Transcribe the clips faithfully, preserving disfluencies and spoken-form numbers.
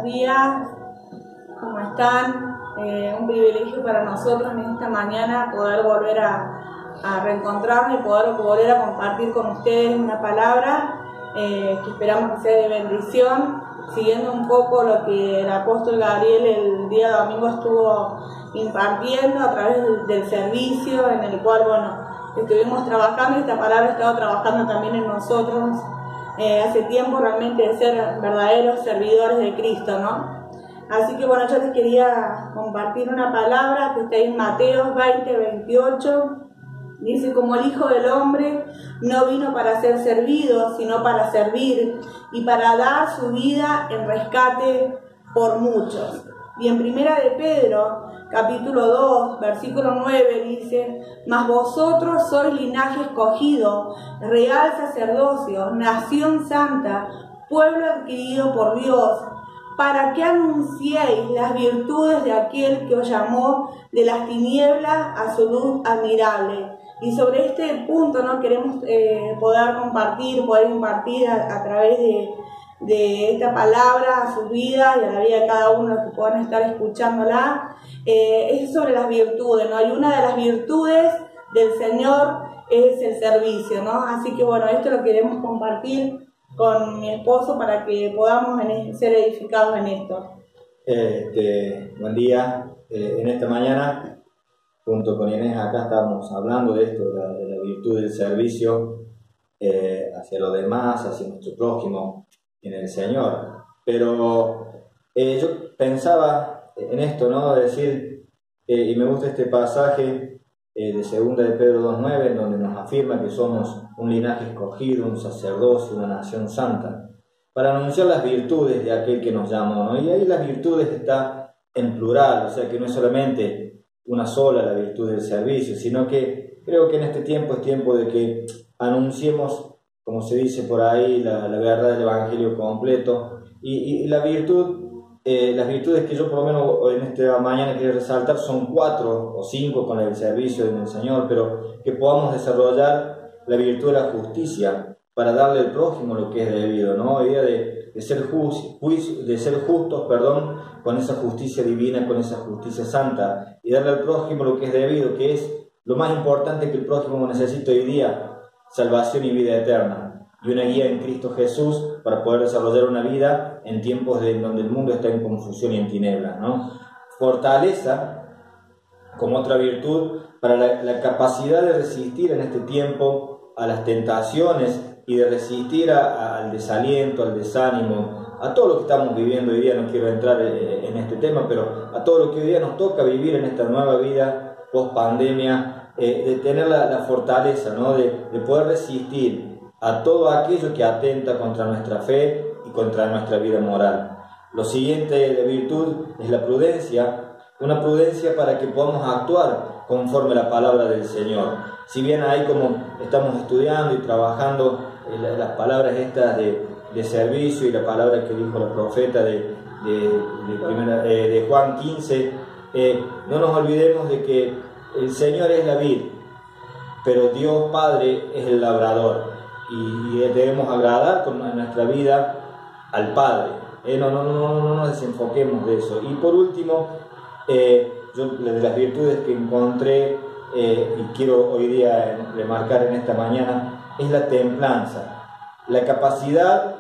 días, ¿cómo están? Eh, un privilegio para nosotros en esta mañana poder volver a, a reencontrarnos y poder volver a compartir con ustedes una palabra eh, que esperamos que sea de bendición, siguiendo un poco lo que el apóstol Gabriel el día domingo estuvo impartiendo a través del, del servicio en el cual, bueno, estuvimos trabajando y esta palabra ha estado trabajando también en nosotros eh, hace tiempo realmente de ser verdaderos servidores de Cristo, ¿no? Así que bueno, yo les quería compartir una palabra que está en Mateo veinte, veintiocho. Dice: como el Hijo del Hombre no vino para ser servido, sino para servir y para dar su vida en rescate por muchos. Y en Primera de Pedro, capítulo dos, versículo nueve, dice: mas vosotros sois linaje escogido, real sacerdocio, nación santa, pueblo adquirido por Dios, para que anunciéis las virtudes de aquel que os llamó de las tinieblas a su luz admirable. Y sobre este punto, ¿no?, queremos eh, poder compartir, poder impartir a, a través de, de esta palabra a sus vidas y a la vida de cada uno que puedan estar escuchándola. Eh, es sobre las virtudes, ¿no? Y una de las virtudes del Señor es el servicio, ¿no? Así que bueno, esto lo queremos compartir con mi esposo para que podamos en, ser edificados en esto. Este, buen día. Eh, en esta mañana, junto con Inés, acá estamos hablando de esto, de la, de la virtud del servicio eh, hacia los demás, hacia nuestro prójimo en el Señor. Pero eh, yo pensaba en esto, ¿no? Es decir, eh, y me gusta este pasaje eh, de Segunda de Pedro dos nueve, en donde nos afirma que somos un linaje escogido, un sacerdocio, una nación santa, para anunciar las virtudes de aquel que nos llamó, ¿no? Y ahí las virtudes está en plural, o sea que no es solamente una sola la virtud del servicio, sino que creo que en este tiempo es tiempo de que anunciemos, como se dice por ahí, la, la verdad del Evangelio completo, y, y la virtud, eh, las virtudes que yo por lo menos en esta mañana quiero resaltar son cuatro o cinco con el servicio del Señor, pero que podamos desarrollar la virtud de la justicia para darle al prójimo lo que es debido, ¿no? La idea de, de, ser just, de ser justos, perdón, con esa justicia divina, con esa justicia santa, y darle al prójimo lo que es debido, que es lo más importante que el prójimo necesita hoy día: salvación y vida eterna, y una guía en Cristo Jesús para poder desarrollar una vida en tiempos de, donde el mundo está en confusión y en tinieblas, ¿no? Fortaleza, como otra virtud, para la, la capacidad de resistir en este tiempo a las tentaciones y de resistir a, a, al desaliento, al desánimo, a todo lo que estamos viviendo hoy día. No quiero entrar en este tema, pero a todo lo que hoy día nos toca vivir en esta nueva vida post pandemia, eh, de tener la, la fortaleza, ¿no? de, de poder resistir a todo aquello que atenta contra nuestra fe y contra nuestra vida moral. Lo siguiente de virtud es la prudencia, una prudencia para que podamos actuar conforme a la palabra del Señor. Si bien ahí, como estamos estudiando y trabajando eh, las palabras estas de, de servicio y la palabra que dijo la profeta de, de, de, primera, eh, de Juan quince, eh, no nos olvidemos de que el Señor es la vid, pero Dios Padre es el labrador, y, y debemos agradar con nuestra vida al Padre. Eh, no, no, no, no, no nos desenfoquemos de eso. Y por último, eh, yo, de las virtudes que encontré eh, y quiero hoy día remarcar en esta mañana, es la templanza, la capacidad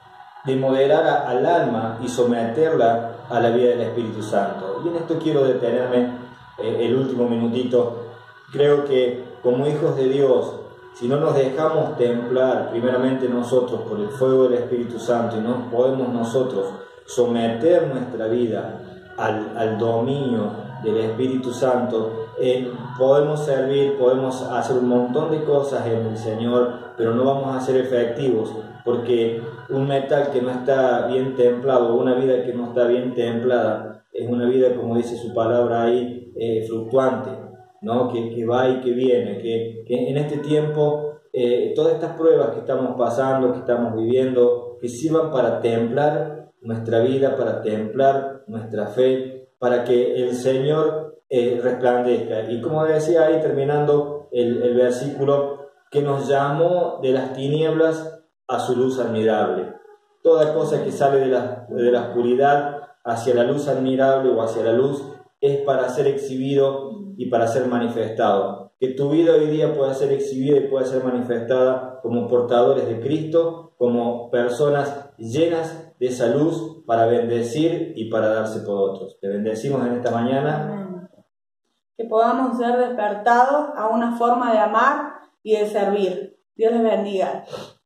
de moderar a, al alma y someterla a la vida del Espíritu Santo. Y en esto quiero detenerme eh, el último minutito. Creo que como hijos de Dios, si no nos dejamos templar primeramente nosotros por el fuego del Espíritu Santo y no podemos nosotros someter nuestra vida al, al dominio del Espíritu Santo, eh, podemos servir, podemos hacer un montón de cosas en el Señor, pero no vamos a ser efectivos, porque un metal que no está bien templado, una vida que no está bien templada, es una vida, como dice su palabra ahí, eh, fluctuante, ¿no? que, que va y que viene, que, que en este tiempo eh, todas estas pruebas que estamos pasando, que estamos viviendo, que sirvan para templar nuestra vida, para templar nuestra fe, para que el Señor eh, resplandezca. Y como decía ahí terminando el, el versículo, que nos llamó de las tinieblas a su luz admirable. toda cosa que sale de la, de la oscuridad hacia la luz admirable o hacia la luz es para ser exhibido y para ser manifestado. Que tu vida hoy día pueda ser exhibida y pueda ser manifestada como portadores de Cristo, como personas llenas de esa luz para bendecir y para darse por otros. Te bendecimos en esta mañana. Amén. Que podamos ser despertados a una forma de amar y de servir. Dios les bendiga.